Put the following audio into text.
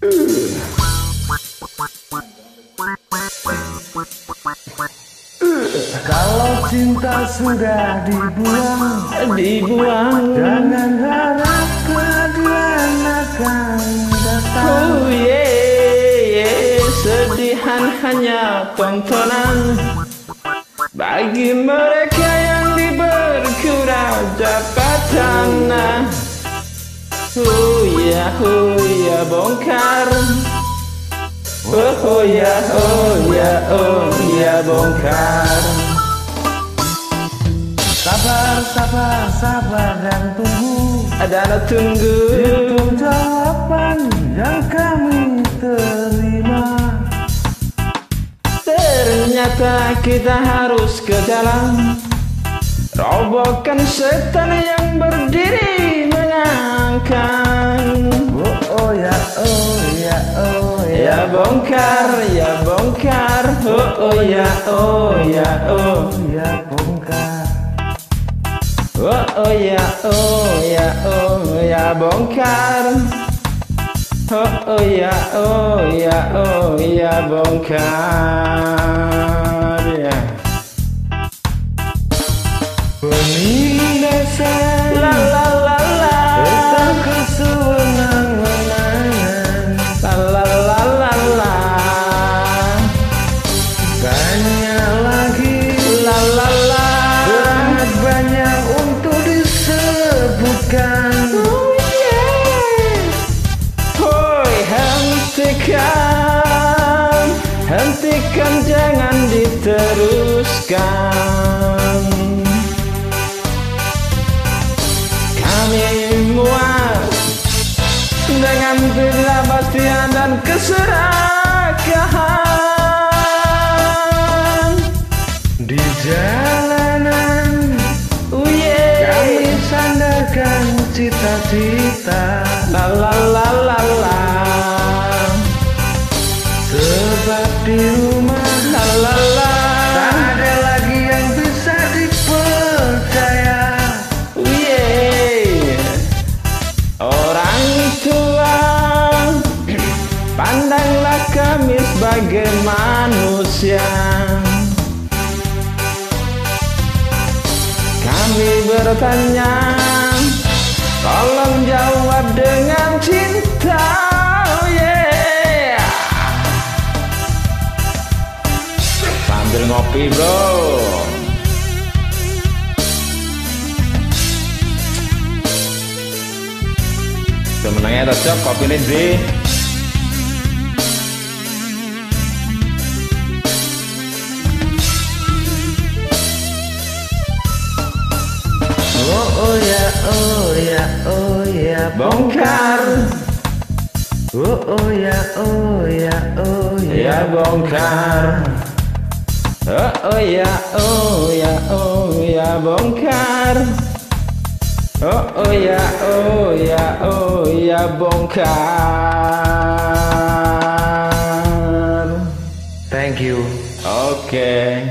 Kalau cinta sudah dibuang, jangan harap keadilan akan datang. Oh yeah, sedihan hanya tontonan bagi mereka yang diberi jabatan. Oh ya bongkar. Oh ya bongkar. Sabar dan tunggu. Tunggu itu jawaban yang kami terima. Ternyata kita harus ke dalam, robohkan setan yang berdiri mengangkang. Oh ya bongkar, ya bongkar. Oh ya bongkar. Oh ya bongkar. Oh ya bongkar. Ya. Penindasan La la la la. tentang kesewenang-wenangan. La la la la la. Banyak lagi, La la la. sangat banyak untuk disebutkan. Hentikan, jangan diteruskan. Kami muat dengan ketidakpastian dan keserakahan Di jalanan kami sandarkan cita-cita. La la la la la. Sebab di rumah La la la. tak ada lagi yang bisa dipercaya. Orang tua, pandanglah kami sebagai manusia. Kami bertanya, tolong jawab dengan cinta. Oh yeah. Sambil ngopi bro. Semenangnya cocok kopi ini di. Oh ya Bongkar. Oh ya Bongkar. Oh ya bongkar. Oh ya bongkar. Thank you. Oke.